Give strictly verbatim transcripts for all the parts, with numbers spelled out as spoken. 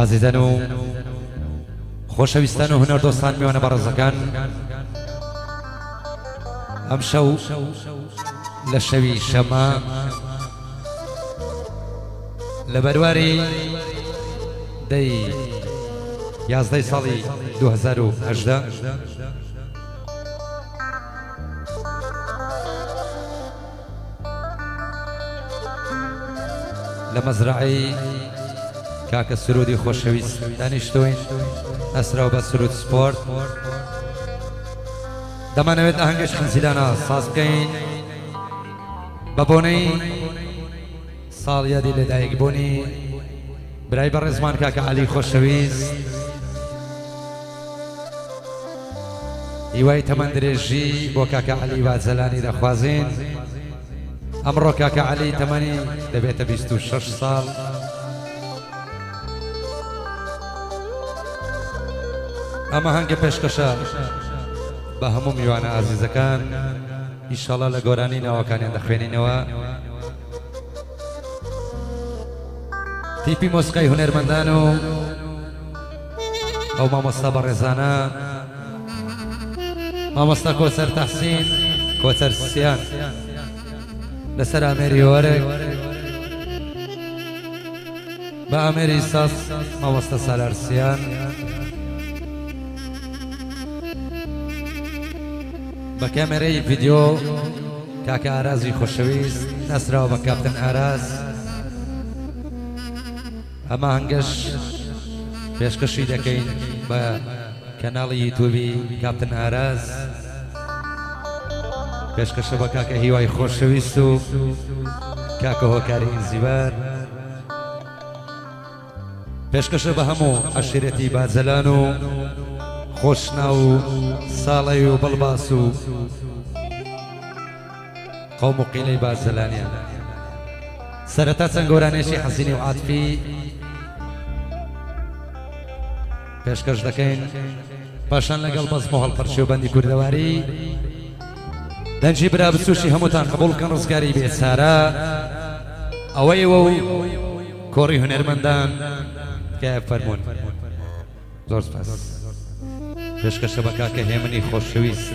عزیزان و خۆشەویستان و هونەردۆستان میوانە بەڕێزەکان، ئەم شەو لە شەوی شەمە لە بەرواری دەی یازدەی ساڵی دوو هەزار و هەژدە لە مەزرعەی کاکە سرودی خۆشەویست دانیشتوین ئەسرا و بە سرود سپۆرت. دەمانەوێت ئاهەنگەش خەنزیلانە ساز بکەین بە بۆنەی ساڵ یادی لەدایکبوونی برای بەڕێزمان کاکە عەلی خۆشەویست، هیوای تەمەن درێژی بۆ کاکە عەلی باجەلانی دەخوازین. ئەمڕۆ کاکە عەلی تەمەنی دەبێتە بیست و شەش ساڵ. ئەمە هەنگە پێشکەشە بە هەموو میوانە ئازیزەکان، ئینشاڵڵا لە گۆرانی ناوەکانیان دەخوێنینەوە. تیپی مۆسیقای هونەرمەندان و ئەو مامۆستا بەڕێزانە، مامۆستا کۆچەر تەحسین کۆچەر سیان لەسەر ئامێری وەرێک، بە ئامێری ساس مامۆستا سالار سیان، بە کامێرەی ڤیدیۆ کاکە ئارازی خۆشەویست نەسراوە بە کاپتن ئاراز. ئەمە هەنگەش پێشکەشی دەکەین بە کەناڵی یوتیوبی کاپتن ئاراز، پێشکەشە بە کاکە هیوای خۆشەویست و کاکە هۆکاری ئینزیبار، پێشکەشە بە هەموو عەشیرەتی باجەلان و خۆشنا و ساڵەی و بەڵباس و قەوم و قیلەی باجەلانیان. سەرەتا چەند گۆرانێکی حەزینی و عاتفی پێشکەش دەکەین، پاشان لەگەڵ بەزم و هەڵقەرشی و بەندی کوردەواری دەنجی برا بچوشی هەمووتان قبوڵ بکەن ڕزگاری بێچارە ئەوەیەوە و کۆڕی هونەرمەندان تکایە فەرموون. زۆر سپاس. پێشکەشە بە کاکە هێمنی خۆشەویست.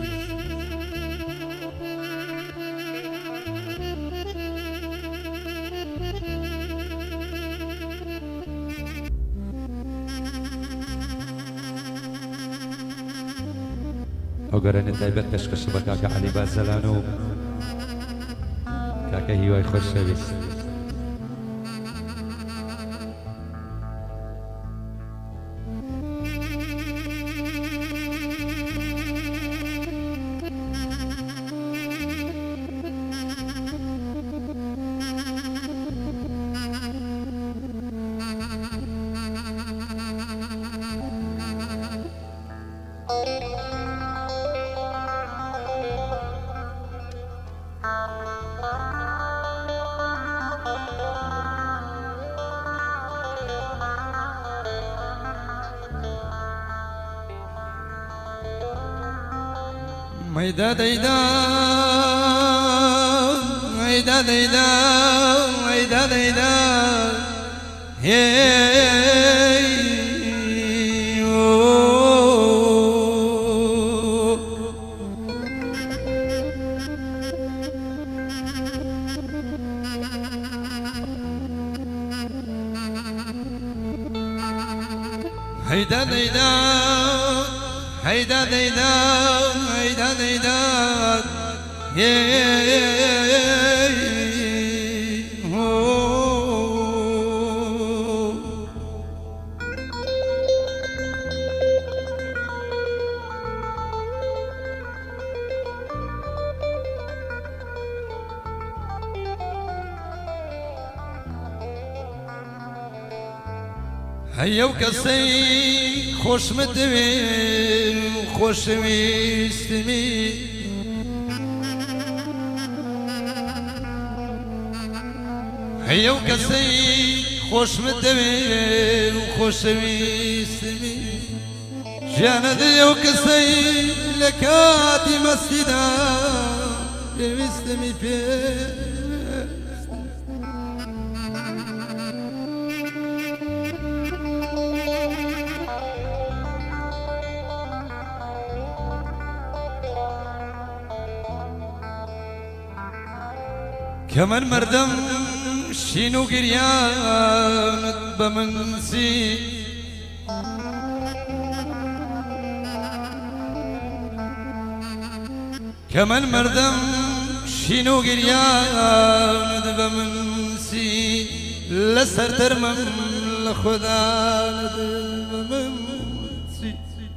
ئەو گەرەنێ تایبەت پێشکەشە بە کاکە عەلی باجەلان و کاکە هیوای خۆشەویست. ميدا ديدا ميدا ديدا ميدا ديدا هي هيدا ديدا هيدا ديدا هيدا ديدا هيا وكسي خوش مدوي خوش ويستمي هيا وكسي خوش مدوي خوش ويستمي جانا دي وكسي لكاتي مسجدا ويستمي فيه كمان مردم شينو قريان بمنسي كمان مردم شينو قريان بمنسي لسر ترمم لخدا بمنسي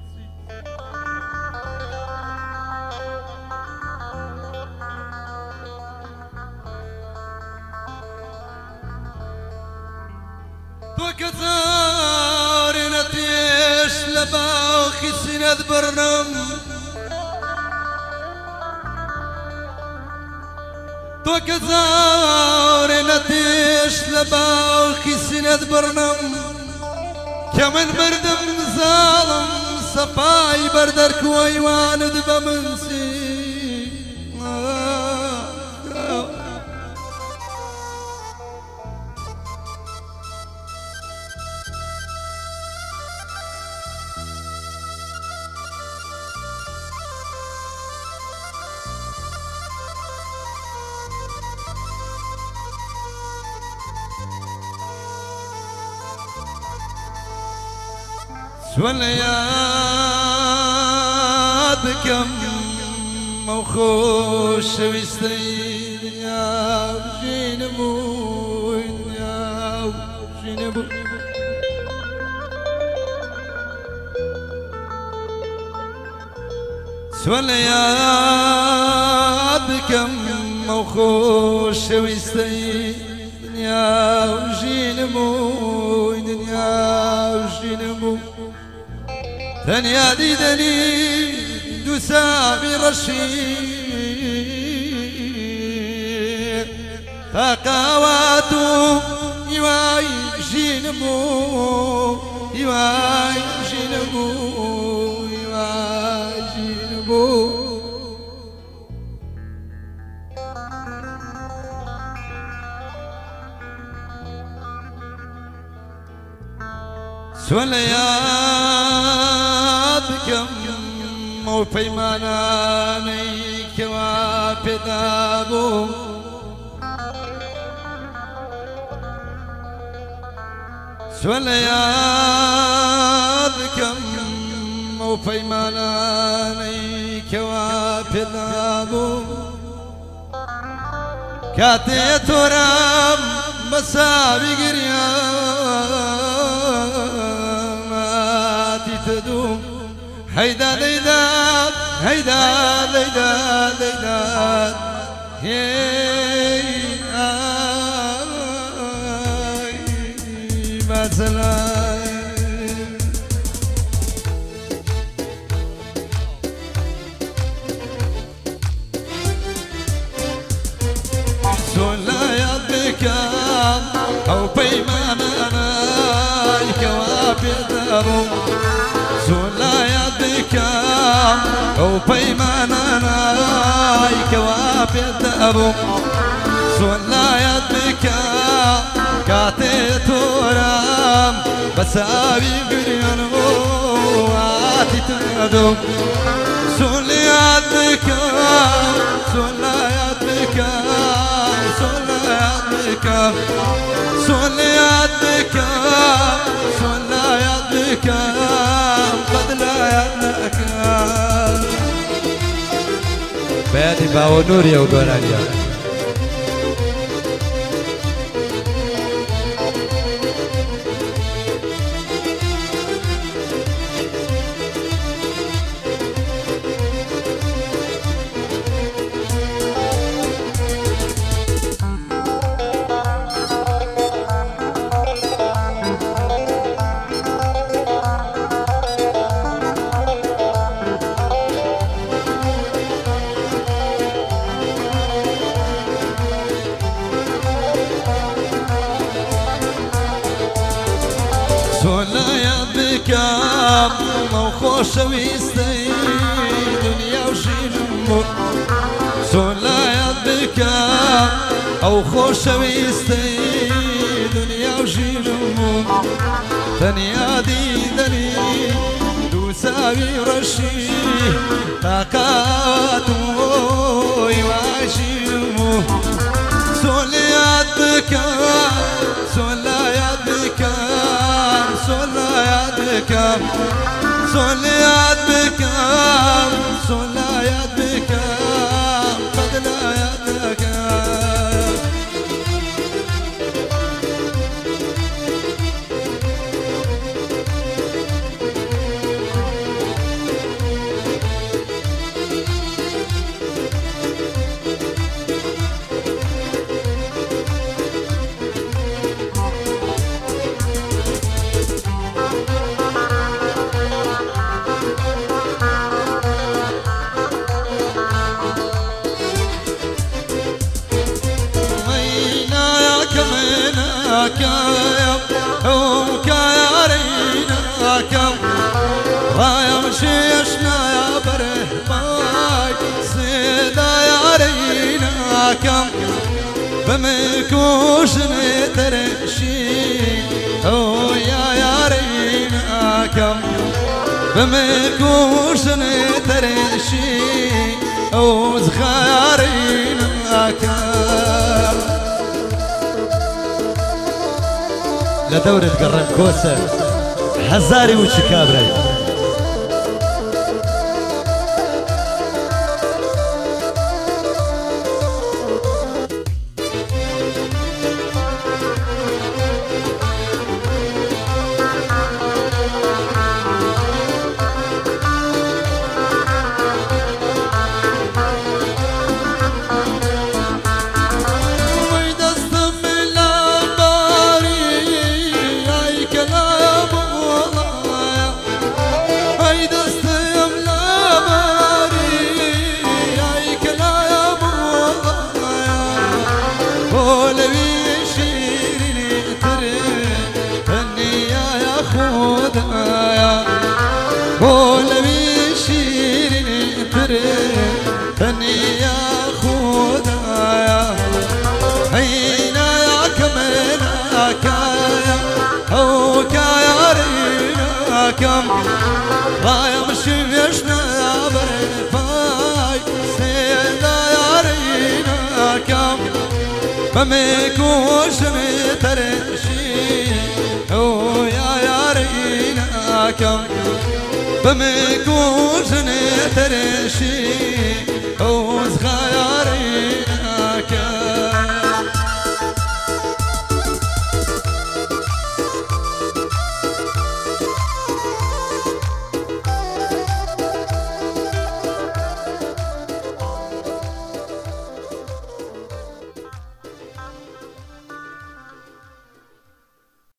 تو كثار نتيش لباخي سند برنم تو كثار نتيش لباخي سند برنم كمن بردم ظالم صفاي بردرك ويواند بمنسي سوليات بكم موخوش ويستري يا جينبو يا جينبو سوليات بكم موخوش ويستري يا جينبو يا جينبو ثانية ديدني دوسامي رشيد فقاواتو يواي جينمو يواي جينمو يواي جينمو سوليات بكم وبيماناني كوابدابو سوليات بكم وبيماناني كوابدابو كاتي ترام مسابي قريان تدوم هيدا ليداد هيدا ليداد ليداد هي مثلا سولايات بكام او بيمانانا الكوابد دارو سولايات بكام او بيمانانا الكوابد دارو سولايات بكام كاتي تورام بساوي قريانو واتي تنادو سولايات بكام سولايات بكام سولايات بكام سولايات بكام سولايات بكام قد لا يدنكام بادي باو نور يا وقرانيا سولايات بكام موخوش ويستي دنيا وجينمو سولايات بكام او خوش ويستي دنيا وجينمو ثانية ديدني دوساوي رشي طاقاتو يواجينمو بكام سوليات بكام سوليات بكام سوليات بكام سوليات بكام فضليات بكام كم هم كيارينا كم رايا مشيشنا يا بره ماي سيدا يارينا كم بمكوش نترشي هو يا يارينا كم بمكوش نترشي هو زخيارينا كم لدورة قرم كوسة حزاري وشكابري ولوي شيرين تريني يا خدايا هينا يا كمنا كايا هو كايارينا كم رايا مشيشنا يا برفاي سيدا يارينا كم بمكوش مترشي هو يا يارينا كم بمكوش نترشي اوز خياري